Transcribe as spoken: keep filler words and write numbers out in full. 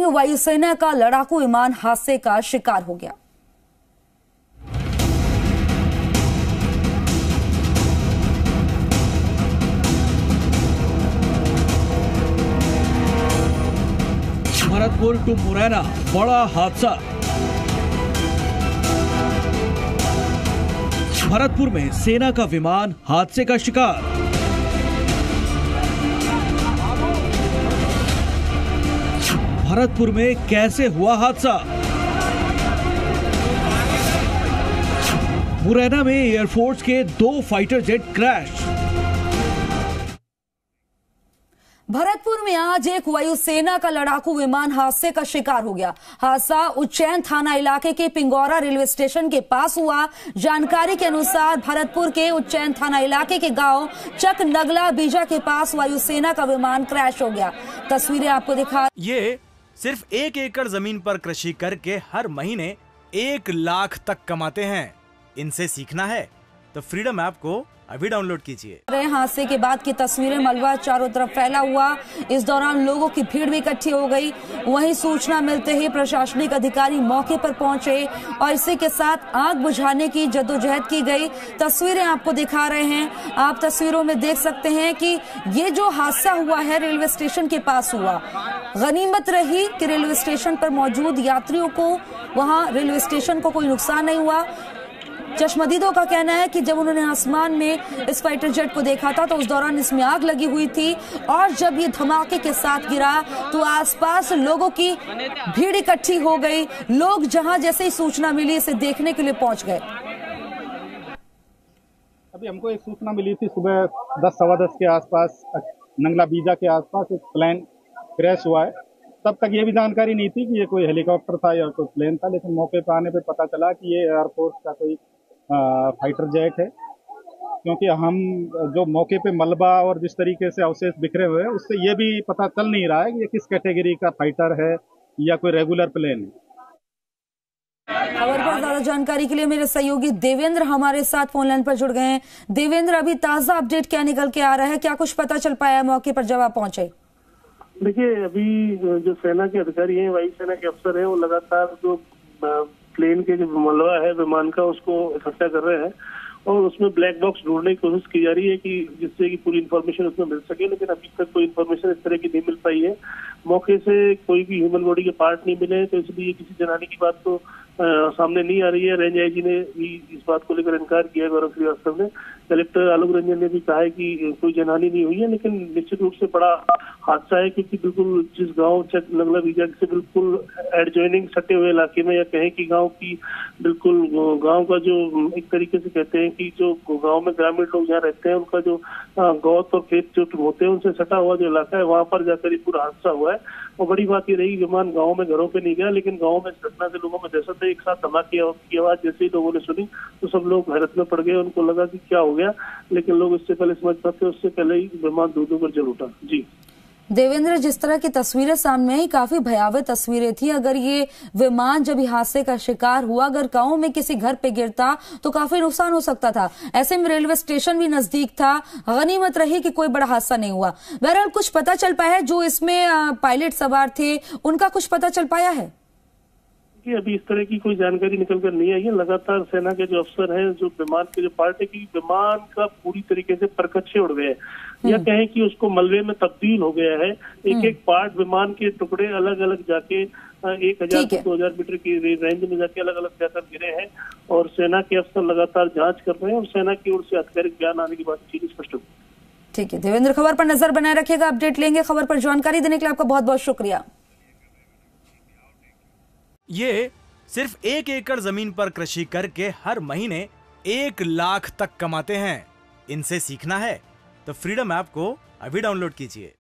वायुसेना का लड़ाकू विमान हादसे का शिकार हो गया। भरतपुर टू मुरैना बड़ा हादसा। भरतपुर में सेना का विमान हादसे का शिकार। भरतपुर में कैसे हुआ हादसा? मुरैना में एयरफोर्स के दो फाइटर जेट क्रैश। भरतपुर में आज एक वायुसेना का लड़ाकू विमान हादसे का शिकार हो गया। हादसा उज्जैन थाना इलाके के पिंगौरा रेलवे स्टेशन के पास हुआ। जानकारी के अनुसार भरतपुर के उज्जैन थाना इलाके के गांव चक नगला बीजा के पास वायुसेना का विमान क्रैश हो गया। तस्वीरें आपको दिखा। ये सिर्फ एक एकड़ जमीन पर कृषि करके हर महीने एक लाख तक कमाते हैं। इनसे सीखना है तो फ्रीडम ऐप को अभी डाउनलोड कीजिए। हादसे के बाद की तस्वीरें। मलबा चारों तरफ फैला हुआ। इस दौरान लोगों की भीड़ भी इकट्ठी हो गई। वहीं सूचना मिलते ही प्रशासनिक अधिकारी मौके पर पहुंचे और इसी के साथ आग बुझाने की जद्दोजहद की गई। तस्वीरें आपको दिखा रहे हैं। आप तस्वीरों में देख सकते हैं कि ये जो हादसा हुआ है रेलवे स्टेशन के पास हुआ। गनीमत रही कि रेलवे स्टेशन पर मौजूद यात्रियों को, वहां रेलवे स्टेशन को कोई नुकसान नहीं हुआ। चश्मदीदों का कहना है कि जब उन्होंने आसमान में इस फाइटर जेट को देखा था तो उस दौरान इसमें आग लगी हुई थी और जब ये धमाके के साथ गिरा तो आसपास लोगों की भीड़ इकट्ठी हो गई। लोग जहां जैसे ही सूचना मिली इसे देखने के लिए पहुंच गए। अभी हमको एक सूचना मिली थी सुबह दस सवा दस के आसपास, नंगला बीजा के आसपास एक प्लेन क्रैश हुआ है। तब तक ये भी जानकारी नहीं थी कि ये कोई हेलीकॉप्टर था या कोई प्लेन था, लेकिन मौके पर आने पे पता चला कि ये एयरफोर्स का कोई आ, फाइटर जेट है। क्योंकि हम जो मौके पे मलबा और जिस तरीके से अवशेष बिखरे हुए हैं उससे ये भी पता चल नहीं रहा है कि ये किस कैटेगरी का फाइटर है या कोई रेगुलर प्लेन है। खबर पर ज्यादा जानकारी के लिए मेरे सहयोगी देवेंद्र हमारे साथ फोन लाइन पर जुड़ गए हैं। देवेंद्र, अभी ताजा अपडेट क्या निकल के आ रहा है? क्या कुछ पता चल पाया मौके पर जब आप पहुंचे? देखिए, अभी जो सेना के अधिकारी हैं, वायुसेना के अफसर हैं, वो लगातार जो प्लेन के जो मलबा है विमान का उसको इकट्ठा कर रहे हैं और उसमें ब्लैक बॉक्स ढूंढने की कोशिश की जा रही है कि जिससे कि पूरी इन्फॉर्मेशन उसमें मिल सके, लेकिन अभी तक कोई इन्फॉर्मेशन इस तरह की नहीं मिल पाई है। मौके से कोई भी ह्यूमन बॉडी के पार्ट नहीं मिले, तो इसलिए किसी जनहानि की बात तो आ, सामने नहीं आ रही है। रेंज आई जी ने भी इस बात को लेकर इनकार किया है, गौरव श्रीवास्तव ने। कलेक्टर आलोक रंजन ने भी कहा है कि कोई जनहानि नहीं हुई है, लेकिन निश्चित रूप से बड़ा हादसा है क्योंकि बिल्कुल जिस गांव चक नगला बीजा से बिल्कुल एडजॉइनिंग सटे हुए इलाके में, या कहें कि गांव की बिल्कुल गांव का जो एक तरीके से कहते हैं कि जो गांव में ग्रामीण लोग जहाँ रहते हैं उनका जो गौत और खेत जो होते हैं उनसे सटा हुआ जो इलाका है वहां पर जाकर ये पूरा हादसा हुआ है। और बड़ी बात ये रही, विमान गाँव में घरों पे नहीं गया, लेकिन गाँव में इस घटना से लोगों में दहशत है। एक साथ धमाके की आवाज जैसे ही लोगों ने सुनी तो सब लोग हैरत में पड़ गए। उनको लगा कि क्या हो गया, लेकिन लोग इससे पहले समझ पाते उससे पहले ही विमान दूर दूर पर जल उठा। जी देवेंद्र, जिस तरह की तस्वीरें सामने आई काफी भयावह तस्वीरें थी। अगर ये विमान जब हादसे का शिकार हुआ, अगर गांव में किसी घर पे गिरता तो काफी नुकसान हो सकता था। ऐसे में रेलवे स्टेशन भी नजदीक था। गनीमत रही कि कोई बड़ा हादसा नहीं हुआ। बहरहाल कुछ पता चल पाया है? जो इसमें पायलट सवार थे उनका कुछ पता चल पाया है? कि अभी इस तरह की कोई जानकारी निकल कर नहीं आई है। लगातार सेना के जो अफसर हैं, जो विमान के जो पार्ट है, कि विमान का पूरी तरीके से परकच्चे उड़ गए या कहें कि उसको मलबे में तब्दील हो गया है। एक एक पार्ट विमान के टुकड़े अलग अलग जाके एक हजार से दो हजार मीटर की रेंज में जाके अलग अलग जाकर गिरे हैं और सेना के अफसर लगातार जांच कर रहे हैं और सेना की ओर से आधिकारिक बयान आने की बात चीज स्पष्ट होगी। ठीक है देवेंद्र, खबर पर नजर बनाए रखिएगा, अपडेट लेंगे। खबर पर जानकारी देने के लिए आपका बहुत बहुत शुक्रिया। ये सिर्फ एक एकड़ जमीन पर कृषि करके हर महीने एक लाख तक कमाते हैं। इनसे सीखना है तो फ्रीडम ऐप को अभी डाउनलोड कीजिए।